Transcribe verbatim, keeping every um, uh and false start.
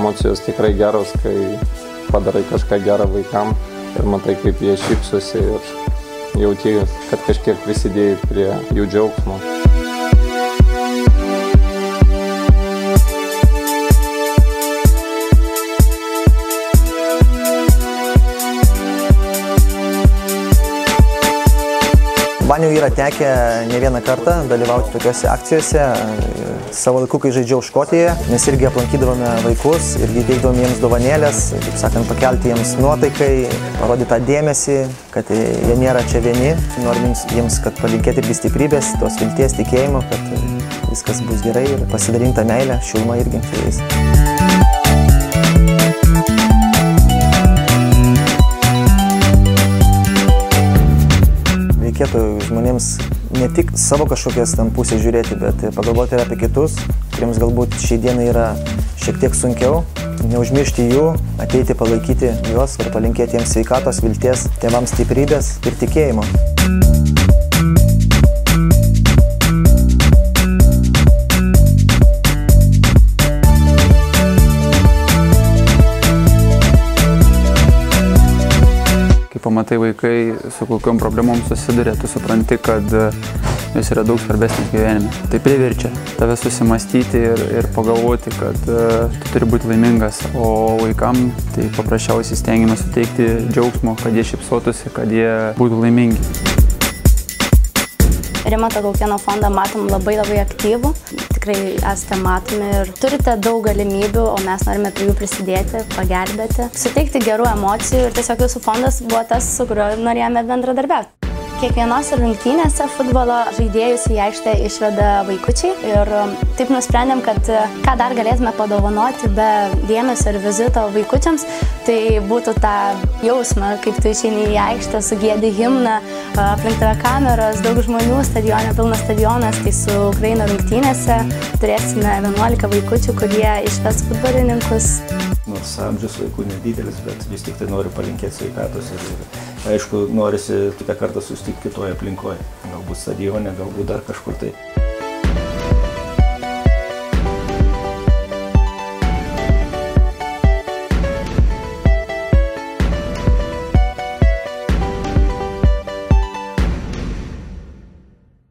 emocijos tikrai geros, kai padarai kažką gerą vaikam ir matai, kaip jie šypsosi ir jauti, kad kažkiek prisidėjai prie jų džiaugsmo. Man jau yra tekę ne vieną kartą dalyvauti tokiuose akcijose. Savo laiku, kai žaidžiau Škotijoje, mes irgi aplankydavome vaikus ir įteikdavome jiems dovanėlės, taip sakant, pakelti jiems nuotaikai, parodyti tą dėmesį, kad jie nėra čia vieni. Norim jiems, kad palinkėti irgi stiprybės, tos vilties, tikėjimo, kad viskas bus gerai ir pasidalinti tą meilę, šilumą irgi su jais. Reikėtų žmonėms ne tik savo kažkokias tam pusę žiūrėti, bet pagalvoti ir apie kitus, kuriems galbūt šiai dienai yra šiek tiek sunkiau. Neužmiršti jų, ateiti palaikyti juos ir palinkėti jiems sveikatos, vilties, tėvams stiprybės ir tikėjimo. Pamatai vaikai, su kokiom problemom susiduria, tu supranti, kad jis yra daug svarbesnis gyvenime. Tai priverčia tave susimastyti ir, ir pagalvoti, kad uh, tu turi būti laimingas, o vaikam tai paprasčiausiai stengiamės suteikti džiaugsmo, kad jie šypsotųsi, kad jie būtų laimingi. Rimanto Kaukėno fondą matom labai labai aktyvų, tikrai esate matomi ir turite daug galimybių, o mes norime prie jų prisidėti, pagelbėti, suteikti gerų emocijų ir tiesiog jūsų fondas buvo tas, su kuriuo norėjome bendradarbiauti. Kiekvienose rungtynėse futbolo žaidėjus į aikštę išveda vaikučiai ir taip nusprendėm, kad ką dar galėtume padovanoti be dėmesio ir vizito vaikučiams, tai būtų tą jausmą, kaip tu išeini į aikštę, sugiedi himną, aplink tave kameros, daug žmonių, stadione, pilnas stadionas, tai su Ukraina rungtynėse turėsime vienuolika vaikučių, kurie išves futbolininkus. Nors amžius vaikų nedidelis, bet vis tik tai noriu palinkėti sveikatos ir, aišku, norisi kitą kartą susitikti kitoje aplinkoje. Galbūt stadione, galbūt dar kažkur tai.